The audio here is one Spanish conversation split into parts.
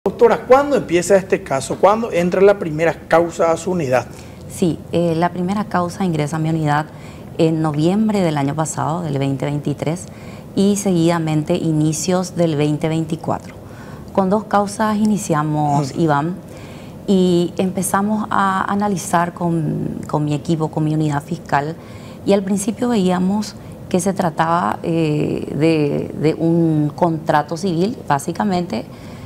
Doctora, ¿cuándo empieza este caso? ¿Cuándo entra la primera causa a su unidad? Sí, la primera causa ingresa a mi unidad en noviembre del año pasado, del 2023, y seguidamente inicios del 2024. Con dos causas iniciamos, Iván, y empezamos a analizar con mi equipo, con mi unidad fiscal, y al principio veíamos que se trataba de un contrato civil, básicamente,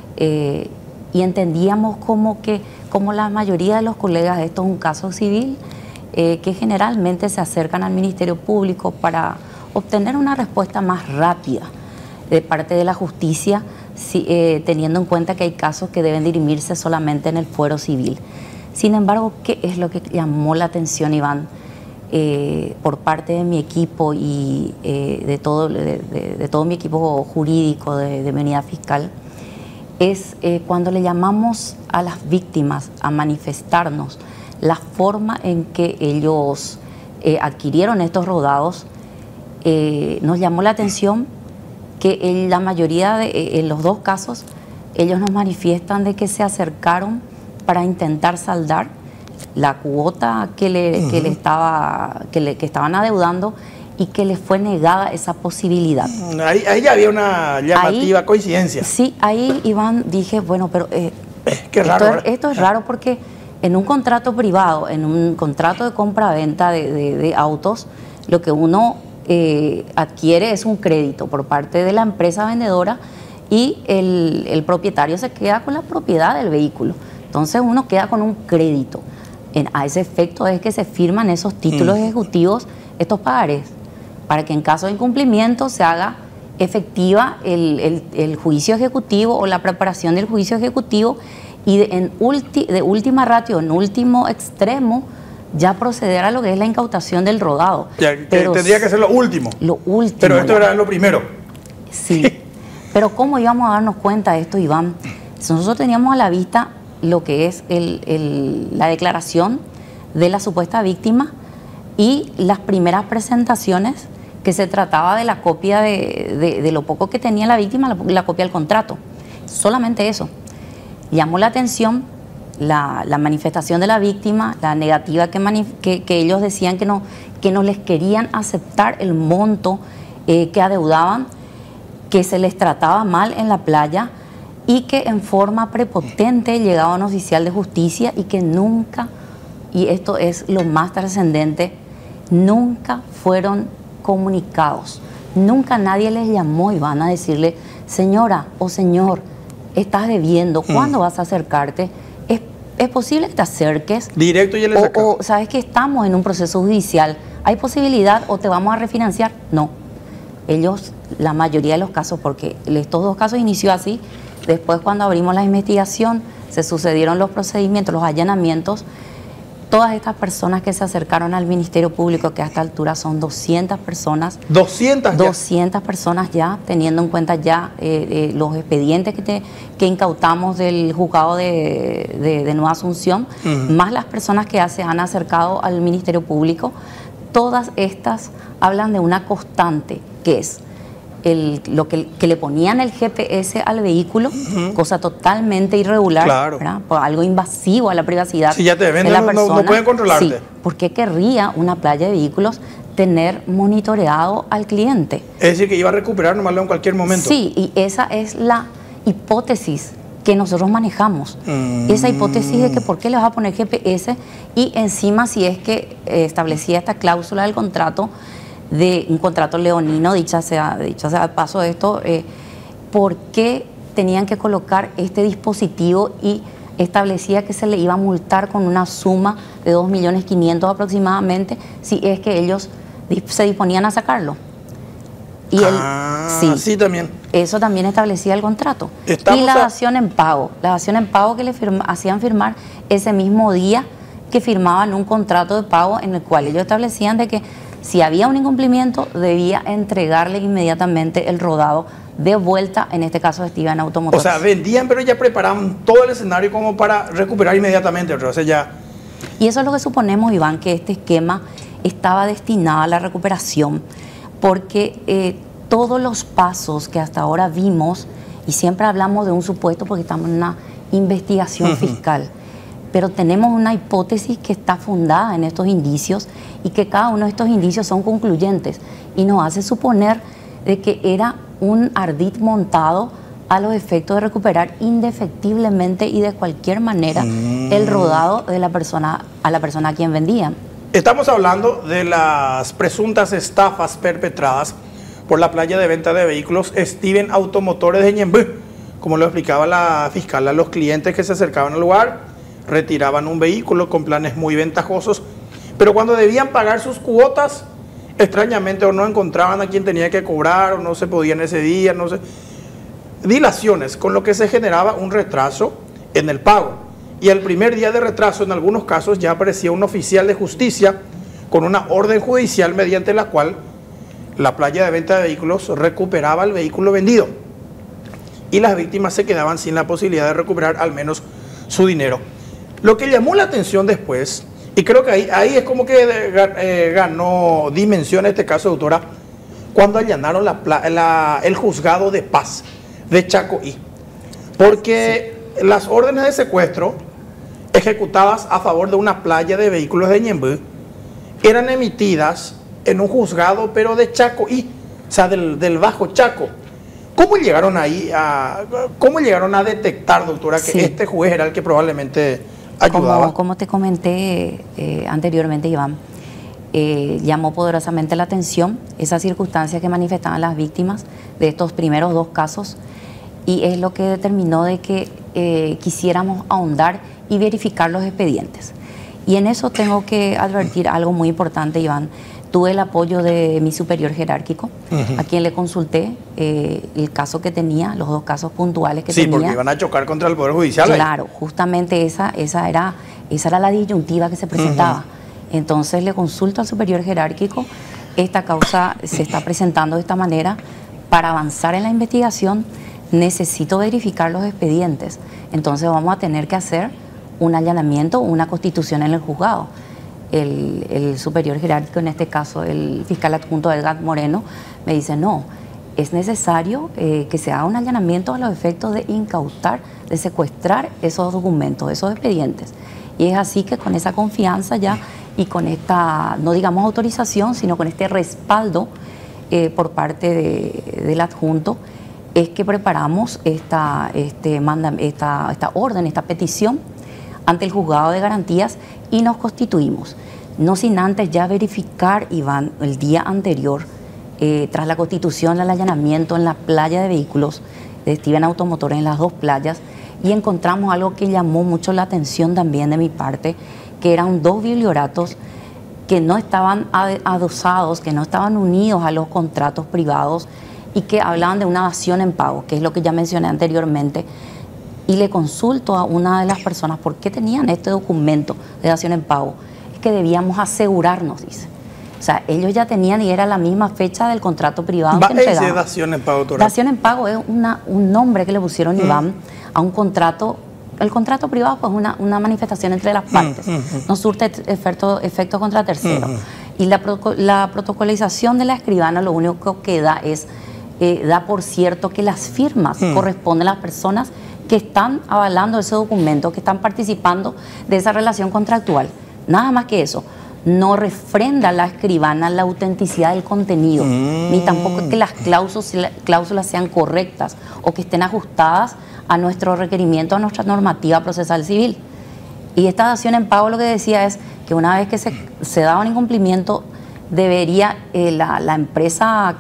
y entendíamos como la mayoría de los colegas, esto es un caso civil, que generalmente se acercan al Ministerio Público para obtener una respuesta más rápida de parte de la justicia, teniendo en cuenta que hay casos que deben dirimirse solamente en el fuero civil. Sin embargo, ¿qué es lo que llamó la atención, Iván, por parte de mi equipo y de todo mi equipo jurídico de mi unidad fiscal? Es cuando le llamamos a las víctimas a manifestarnos la forma en que ellos adquirieron estos rodados. Nos llamó la atención que en la mayoría en los dos casos, ellos nos manifiestan de que se acercaron para intentar saldar la cuota que estaban adeudando y que les fue negada esa posibilidad. Ahí ya había una llamativa coincidencia. Sí, ahí, Iván, dije, bueno, pero qué raro, esto es raro porque en un contrato privado, en un contrato de compra-venta de autos, lo que uno adquiere es un crédito por parte de la empresa vendedora y el propietario se queda con la propiedad del vehículo. Entonces uno queda con un crédito. A ese efecto es que se firman esos títulos ejecutivos, estos pagarés, para que en caso de incumplimiento se haga efectiva el juicio ejecutivo o la preparación del juicio ejecutivo y de última ratio, en último extremo, ya proceder a lo que es la incautación del rodado. Pero tendría que ser lo último. Lo último. Pero esto era lo primero. Sí. Pero ¿cómo íbamos a darnos cuenta de esto, Iván? Nosotros teníamos a la vista lo que es la declaración de la supuesta víctima y las primeras presentaciones que se trataba de la copia de lo poco que tenía la víctima, la copia del contrato. Solamente eso. Llamó la atención la manifestación de la víctima, la negativa que ellos decían que no les querían aceptar el monto que adeudaban, que se les trataba mal en la playa y que en forma prepotente llegaba un oficial de justicia y que nunca, y esto es lo más trascendente, nunca fueron comunicados. Nunca nadie les llamó y van a decirle, señora o señor, estás debiendo, ¿cuándo vas a acercarte? ¿Es posible que te acerques? Directo y le sacas. O sabes que estamos en un proceso judicial, ¿hay posibilidad o te vamos a refinanciar? No. Ellos, la mayoría de los casos, porque estos dos casos inició así, después cuando abrimos la investigación, se sucedieron los procedimientos, los allanamientos. Todas estas personas que se acercaron al Ministerio Público, que a esta altura son 200 personas. ¿200 ya? 200 personas ya, teniendo en cuenta ya los expedientes que incautamos del juzgado de Nueva Asunción, más las personas que se han acercado al Ministerio Público. Todas estas hablan de una constante, que es lo que le ponían el GPS al vehículo, cosa totalmente irregular, claro, por algo invasivo a la privacidad. Si ya te ven, de la persona. No pueden controlarte. Sí, ¿por qué querría una playa de vehículos tener monitoreado al cliente? Es decir, que iba a recuperar nomás en cualquier momento. Sí, y esa es la hipótesis que nosotros manejamos. Esa hipótesis de que por qué le vas a poner GPS y encima si es que establecía esta cláusula del contrato, de un contrato leonino, dicha sea de paso esto, ¿por qué tenían que colocar este dispositivo y establecía que se le iba a multar con una suma de 2.500.000 aproximadamente si es que ellos se disponían a sacarlo? Y sí, también. Eso también establecía el contrato. Y la dación en pago que le hacían firmar ese mismo día que firmaban un contrato de pago en el cual ellos establecían de que si había un incumplimiento, debía entregarle inmediatamente el rodado de vuelta, en este caso de Steven Automotores. O sea, vendían, pero ya preparaban todo el escenario como para recuperar inmediatamente. Entonces ya... Y eso es lo que suponemos, Iván, que este esquema estaba destinado a la recuperación, porque todos los pasos que hasta ahora vimos Y siempre hablamos de un supuesto porque estamos en una investigación fiscal. Pero tenemos una hipótesis que está fundada en estos indicios y que cada uno de estos indicios son concluyentes y nos hace suponer de que era un ardid montado a los efectos de recuperar indefectiblemente y de cualquier manera el rodado de la persona a quien vendían. Estamos hablando de las presuntas estafas perpetradas por la playa de venta de vehículos Steven Automotores de Ñemby. Como lo explicaba la fiscal, a los clientes que se acercaban al lugar retiraban un vehículo con planes muy ventajosos, pero cuando debían pagar sus cuotas, extrañamente o no encontraban a quien tenía que cobrar o no se podía en ese día, no sé, dilaciones, con lo que se generaba un retraso en el pago. Y al primer día de retraso, en algunos casos, ya aparecía un oficial de justicia con una orden judicial mediante la cual la playa de venta de vehículos recuperaba el vehículo vendido y las víctimas se quedaban sin la posibilidad de recuperar al menos su dinero. Lo que llamó la atención después, y creo que ahí es como que ganó dimensión este caso, doctora, cuando allanaron el juzgado de paz de Chacoí, porque las órdenes de secuestro ejecutadas a favor de una playa de vehículos de Ñemby eran emitidas en un juzgado, pero de Chacoí, o sea, del Bajo Chaco. ¿Cómo llegaron ahí cómo llegaron a detectar, doctora, que este juez era el que probablemente ayudaba? Como te comenté anteriormente, Iván, llamó poderosamente la atención esa circunstancia que manifestaban las víctimas de estos primeros dos casos, y es lo que determinó de que quisiéramos ahondar y verificar los expedientes. Y en eso tengo que advertir algo muy importante, Iván. Tuve el apoyo de mi superior jerárquico, a quien le consulté el caso que tenía, los dos casos puntuales que tenía. Sí, porque iban a chocar contra el Poder Judicial. Claro, justamente esa era la disyuntiva que se presentaba. Entonces le consulto al superior jerárquico, esta causa se está presentando de esta manera, para avanzar en la investigación necesito verificar los expedientes, entonces vamos a tener que hacer un allanamiento o una constitución en el juzgado. El superior jerárquico, en este caso el fiscal adjunto Edgar Moreno, me dice no, es necesario que se haga un allanamiento a los efectos de incautar, de secuestrar esos documentos, esos expedientes. Y es así que con esa confianza ya y con esta, no digamos autorización, sino con este respaldo por parte del adjunto, es que preparamos esta orden, esta petición ante el juzgado de garantías y nos constituimos. No sin antes ya verificar, Iván, el día anterior, tras la constitución, el allanamiento en la playa de vehículos de Steven Automotores, en las dos playas, y encontramos algo que llamó mucho la atención también de mi parte, que eran dos biblioratos que no estaban adosados, que no estaban unidos a los contratos privados y que hablaban de una dación en pago, que es lo que ya mencioné anteriormente. Y le consulto a una de las personas por qué tenían este documento de dación en pago. Es que debíamos asegurarnos, dice. O sea, ellos ya tenían y era la misma fecha del contrato privado que entregaban. ¿Qué es dación en pago, doctora? Dación en pago es un nombre que le pusieron, Iván, a un contrato. El contrato privado pues, es una manifestación entre las partes, no surte efecto contra terceros. Y la protocolización de la escribana lo único que da es, da por cierto que las firmas corresponden a las personas que están avalando ese documento, que están participando de esa relación contractual. Nada más que eso. No refrenda la escribana la autenticidad del contenido, ni tampoco que las cláusulas sean correctas o que estén ajustadas a nuestro requerimiento, a nuestra normativa procesal civil. Y esta dación en pago lo que decía es que una vez que se daba un incumplimiento, debería la empresa,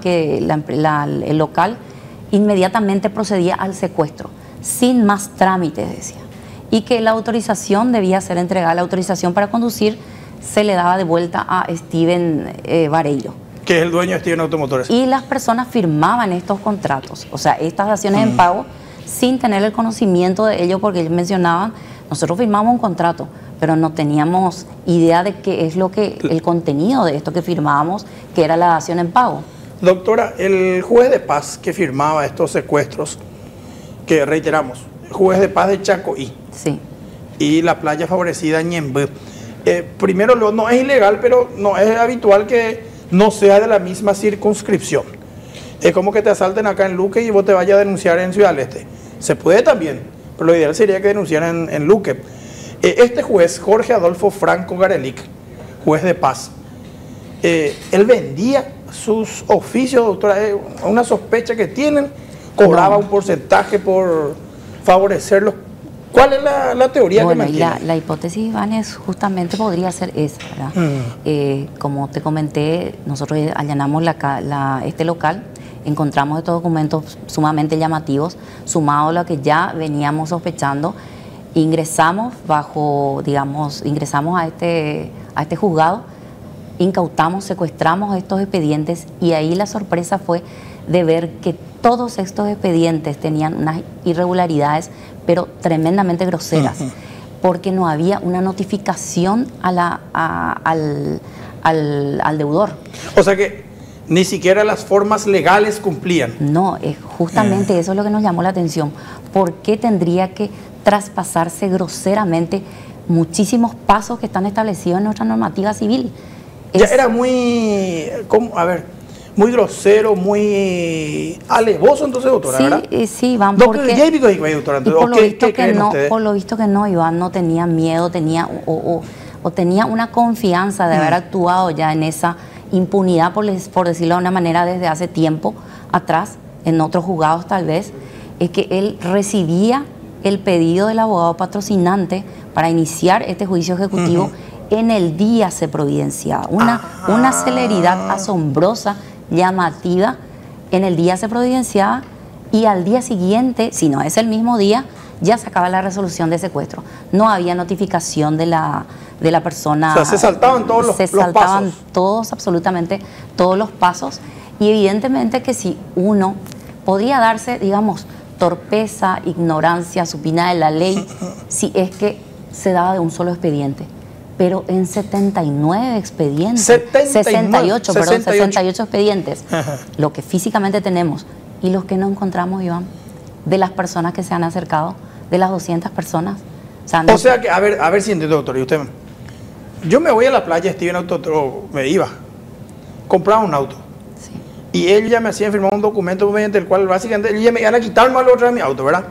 el local, inmediatamente procedía al secuestro, sin más trámites, decía. Y que la autorización debía ser entregada, la autorización para conducir se le daba de vuelta a Steven Vareiro, que es el dueño de Steven Automotores. Y las personas firmaban estos contratos, o sea, estas daciones en pago, sin tener el conocimiento de ello, porque ellos mencionaban, nosotros firmamos un contrato, pero no teníamos idea de qué es el contenido de esto que firmábamos, que era la dación en pago. Doctora, el juez de paz que firmaba estos secuestros, que reiteramos, juez de paz de Chacoí, sí, y la playa favorecida Ñemby, primero no es ilegal, pero no es habitual que no sea de la misma circunscripción. Es como que te asalten acá en Luque y vos te vayas a denunciar en Ciudad del Este. Se puede también, pero lo ideal sería que denunciaran en Luque. Este juez, Jorge Adolfo Franco Garelic, juez de paz, él vendía sus oficios, doctora, una sospecha que tienen, cobraba un porcentaje por favorecerlos. ¿Cuál es la teoría que mantiene? La hipótesis, Iván, es justamente podría ser esa, ¿verdad? Como te comenté, nosotros allanamos este local, encontramos estos documentos sumamente llamativos, sumado a lo que ya veníamos sospechando, ingresamos ingresamos a este juzgado, incautamos, secuestramos estos expedientes y ahí la sorpresa fue de ver que todos estos expedientes tenían unas irregularidades, pero tremendamente groseras, porque no había una notificación al deudor. O sea que ni siquiera las formas legales cumplían. No, justamente eso es lo que nos llamó la atención. ¿Por qué tendría que traspasarse groseramente muchísimos pasos que están establecidos en nuestra normativa civil? Ya era muy, muy grosero, muy alevoso entonces, doctora, ¿verdad? Sí, Iván, doctora, por lo visto que no, Iván no tenía miedo, tenía una confianza de haber actuado ya en esa impunidad, por decirlo de una manera, desde hace tiempo atrás, en otros juzgados tal vez, es que él recibía el pedido del abogado patrocinante para iniciar este juicio ejecutivo. En el día se providenciaba, una celeridad asombrosa, llamativa, en el día se providenciaba y al día siguiente, si no es el mismo día, ya sacaba la resolución de secuestro. No había notificación de la persona. O sea, se saltaban todos los pasos. Se saltaban absolutamente todos los pasos, y evidentemente que si uno podría darse, digamos, torpeza, ignorancia supina de la ley, si es que se daba de un solo expediente. Pero en 79 expedientes, 68 expedientes, lo que físicamente tenemos y los que no encontramos, Iván, de las personas que se han acercado, de las 200 personas. O sea que, a ver si entiendo, doctor, y usted, yo me voy a la playa, Steven me iba, compraba un auto, y él ya me hacía firmar un documento mediante el cual básicamente ellos me iban a quitarme otra de mi auto, ¿verdad?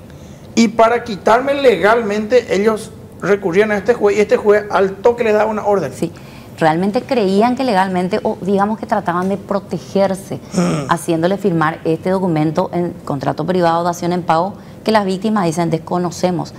Y para quitarme legalmente, ellos recurrían a este juez y este juez al toque les daba una orden. Sí, realmente creían que legalmente, o digamos que trataban de protegerse, haciéndole firmar este documento en contrato privado de dación en pago, que las víctimas dicen desconocemos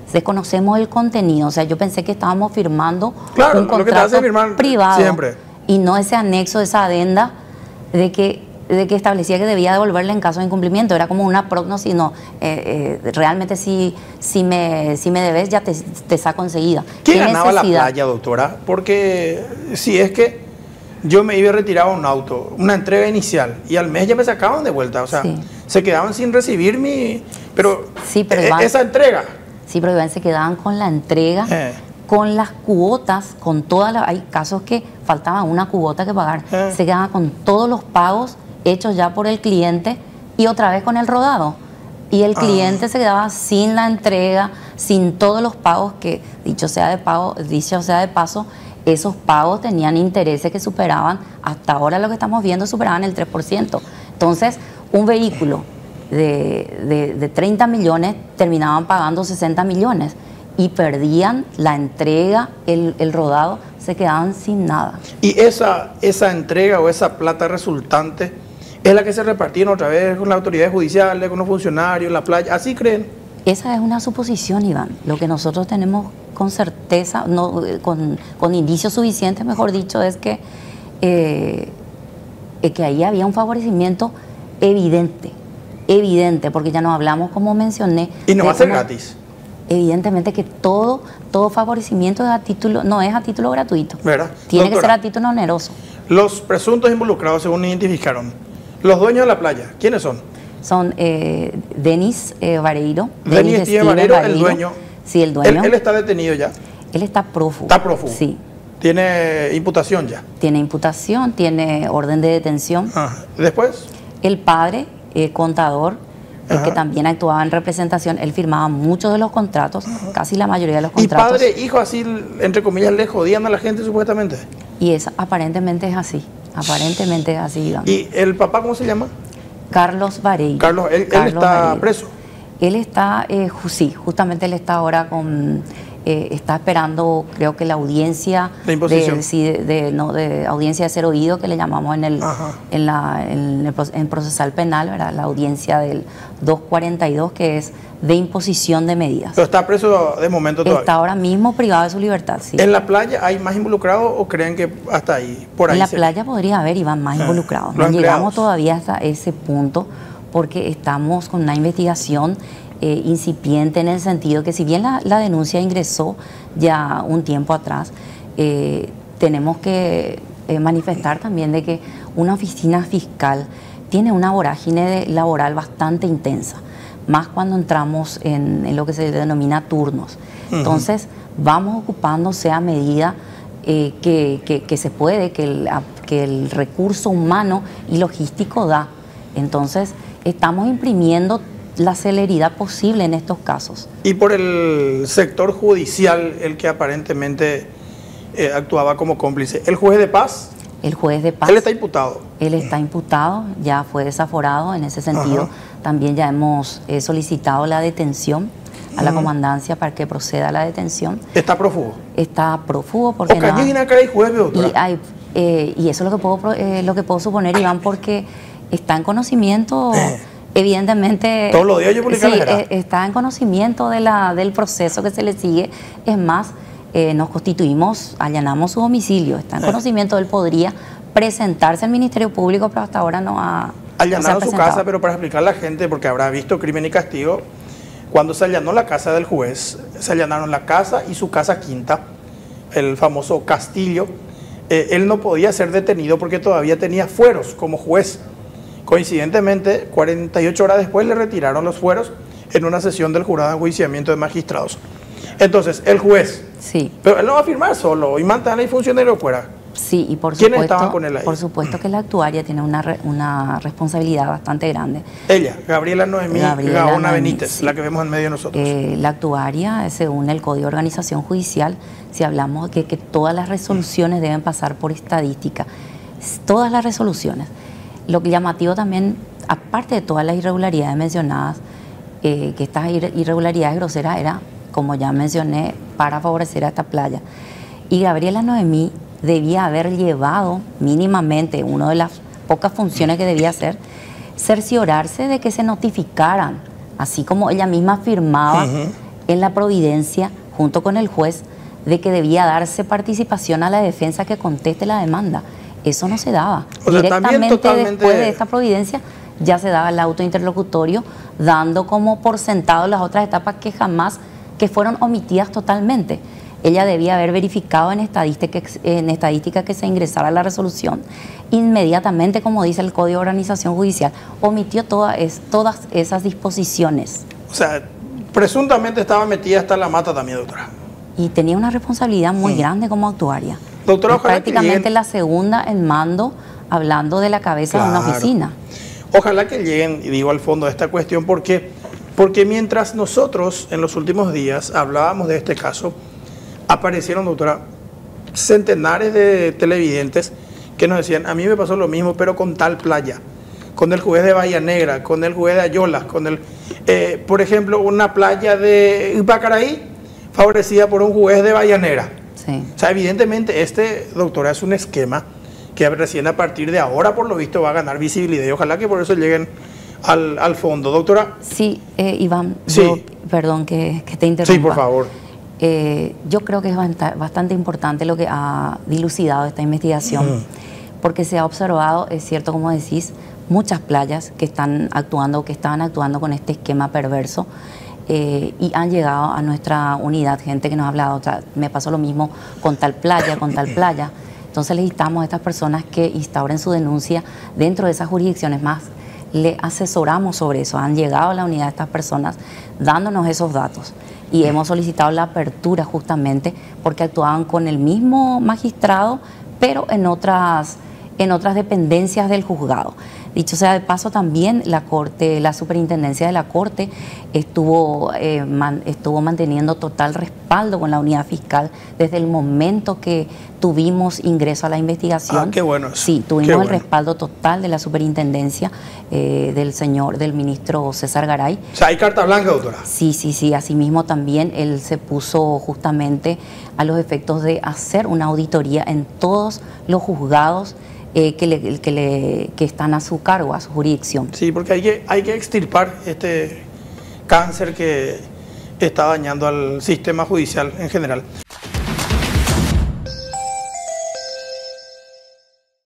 el contenido. O sea, yo pensé que estábamos firmando un contrato privado siempre, y no ese anexo, esa adenda de que establecía que debía devolverle en caso de incumplimiento. Era como una prognosis, no, realmente si me debes ya te saco enseguida. ¿Quién ganaba la playa, doctora? Porque si es que yo me iba a retirar un auto, una entrega inicial, y al mes ya me sacaban de vuelta, o sea, se quedaban sin recibir pero Iván, esa entrega. Sí, pero Iván, se quedaban con la entrega, con las cuotas, con todas hay casos que faltaba una cuota que pagar, se quedaban con todos los pagos hechos ya por el cliente y otra vez con el rodado. Y el cliente se quedaba sin la entrega, sin todos los pagos que, dicho sea de paso, esos pagos tenían intereses que superaban, hasta ahora lo que estamos viendo, superaban el 3%. Entonces, un vehículo de 30 millones terminaban pagando 60 millones y perdían la entrega, el rodado, se quedaban sin nada. Y esa entrega o esa plata resultante es la que se repartían otra vez con las autoridades judiciales, con los funcionarios, la playa, ¿así creen? Esa es una suposición, Iván. Lo que nosotros tenemos con certeza, con indicios suficientes, mejor dicho, es que ahí había un favorecimiento evidente, porque ya nos hablamos, como mencioné. Y no va a ser gratis. Evidentemente que todo favorecimiento es no es a título gratuito. ¿Verdad? Tiene que ser a título oneroso. Los presuntos involucrados, según identificaron, los dueños de la playa, ¿quiénes son? Son Denis Vareiro. Denis Vareiro, el dueño. Sí, el dueño. Él está detenido ya. Él está prófugo. Está prófugo. Sí. ¿Tiene imputación ya? Tiene imputación, tiene orden de detención. ¿Después? El padre, contador, que también actuaba en representación, él firmaba muchos de los contratos, casi la mayoría de los contratos. ¿Y padre, hijo, así, entre comillas, le jodían a la gente supuestamente? Y aparentemente es así. Aparentemente es así, Iván. ¿Y el papá cómo se llama? Carlos Vareiro. Carlos, él está Vareiro. preso. Él está, sí, justamente él está ahora está esperando, creo que la audiencia de imposición. de audiencia de ser oído, que le llamamos en procesal penal, ¿verdad? La audiencia del 242, que es de imposición de medidas. Pero está preso de momento todavía. Está ahora mismo privado de su libertad, sí. ¿En la playa hay más involucrados o creen que hasta ahí, por ahí? En la playa podría haber, Iván, más involucrados. No llegamos todavía hasta ese punto porque estamos con una investigación incipiente, en el sentido que si bien la denuncia ingresó ya un tiempo atrás, tenemos que manifestar también de que una oficina fiscal tiene una vorágine laboral bastante intensa, más cuando entramos en lo que se denomina turnos. Entonces vamos ocupándose a medida que se puede, que el recurso humano y logístico da. Entonces estamos imprimiendo la celeridad posible en estos casos. Y por el sector judicial, el que aparentemente actuaba como cómplice, ¿el juez de paz? El juez de paz. ¿Él está imputado? Él está imputado, ya fue desaforado en ese sentido. Ajá. También ya hemos solicitado la detención a la comandancia para que proceda a la detención. ¿Está prófugo? Está prófugo porque y eso es lo que puedo suponer, Iván, porque está en conocimiento... Evidentemente, todos los días yo publicaba, sí, está en conocimiento del proceso que se le sigue. Es más, nos constituimos, allanamos su domicilio, está en conocimiento. Él podría presentarse al Ministerio Público, pero hasta ahora no ha allanado su casa. Pero para explicar a la gente, porque habrá visto Crimen y Castigo, cuando se allanó la casa del juez, se allanaron la casa y su casa quinta, el famoso Castillo. Él no podía ser detenido porque todavía tenía fueros como juez. Coincidentemente, 48 horas después le retiraron los fueros en una sesión del jurado de enjuiciamiento de magistrados. Entonces, el juez, sí, pero él no va a firmar solo y mantener el funcionario fuera. Sí, y por ¿Quiénes estaban con él ahí? Por supuesto que la actuaria tiene una responsabilidad bastante grande. Ella, Gabriela Noemí Gaona Benítez, sí, la que vemos en medio de nosotros. La actuaria, según el Código de Organización Judicial, si hablamos de que todas las resoluciones deben pasar por estadística, todas las resoluciones. Lo que llamativo también, aparte de todas las irregularidades mencionadas, que estas irregularidades groseras era, como ya mencioné, para favorecer a esta playa. Y Gabriela Noemí debía haber llevado mínimamente, una de las pocas funciones que debía hacer, cerciorarse de que se notificaran, así como ella misma firmaba en la providencia, junto con el juez, de que debía darse participación a la defensa que conteste la demanda. Eso no se daba. O sea, directamente totalmente... después de esta providencia ya se daba el auto interlocutorio, dando como por sentado las otras etapas que fueron omitidas totalmente. Ella debía haber verificado en estadística que se ingresara la resolución. Inmediatamente, como dice el Código de Organización Judicial, omitió todas esas disposiciones. O sea, presuntamente estaba metida hasta la mata también, doctora. Y tenía una responsabilidad muy grande como actuaria. Doctora, es prácticamente la segunda en mando, hablando de la cabeza de una oficina. Ojalá que lleguen, y digo, al fondo de esta cuestión, porque mientras nosotros en los últimos días hablábamos de este caso, aparecieron, doctora, centenares de televidentes que nos decían, a mí me pasó lo mismo, pero con tal playa, con el juez de Bahía Negra, con el juez de Ayolas, por ejemplo, una playa de Ipacaraí, favorecida por un juez de Bahía Negra. Sí. O sea, evidentemente doctora, es un esquema que recién a partir de ahora, por lo visto, va a ganar visibilidad y ojalá que por eso lleguen al fondo. Doctora. Sí, Iván, sí. Perdón que te interrumpa. Sí, por favor. Yo creo que es bastante importante lo que ha dilucidado esta investigación, porque se ha observado, es cierto como decís, muchas playas que estaban actuando con este esquema perverso. Y han llegado a nuestra unidad gente que nos ha hablado, o sea, me pasó lo mismo con tal playa. Entonces les instamos a estas personas que instauren su denuncia dentro de esas jurisdicciones más. Le asesoramos sobre eso, han llegado a la unidad estas personas dándonos esos datos y hemos solicitado la apertura justamente porque actuaban con el mismo magistrado, pero en otras dependencias del juzgado. Dicho sea de paso, también la Corte, la Superintendencia de la Corte estuvo manteniendo total respaldo con la unidad fiscal desde el momento que tuvimos ingreso a la investigación. Ah, qué bueno eso. Sí, tuvimos el respaldo total de la Superintendencia del ministro César Garay. O sea, hay carta blanca, doctora. Sí. Asimismo también él se puso justamente a los efectos de hacer una auditoría en todos los juzgados que están a su cargo, a su jurisdicción. Sí, porque hay que extirpar este cáncer que está dañando al sistema judicial en general.